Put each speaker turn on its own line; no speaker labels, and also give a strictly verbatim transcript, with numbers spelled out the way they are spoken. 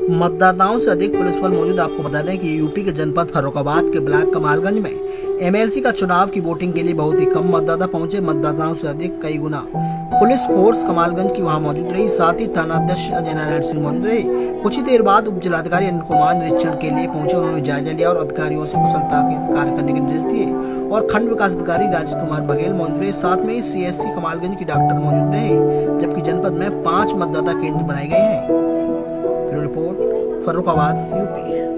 मतदाताओं से अधिक पुलिस बल मौजूद। आपको बता दें कि यूपी के जनपद फर्रुखाबाद के ब्लॉक कमालगंज में एमएलसी का चुनाव की वोटिंग के लिए बहुत ही कम मतदाता पहुंचे। मतदाताओं से अधिक कई गुना पुलिस फोर्स कमालगंज की वहां मौजूद रही। साथ ही थाना अध्यक्ष अजय नारायण सिंह मौजूद रहे। कुछ ही देर बाद उप जिलाधिकारी अनिल कुमार निरीक्षण के लिए पहुंचे। उन्होंने जायजा लिया और अधिकारियों से कुशलता के कार्य करने के निर्देश दिए। और खंड विकास अधिकारी राजेश कुमार बघेल मौजूद रहे। साथ में सीएससी कमालगंज की डॉक्टर मौजूद रहे। जबकि जनपद में पांच मतदाता केंद्र बनाए गए हैं। Report Farrukhabad UP.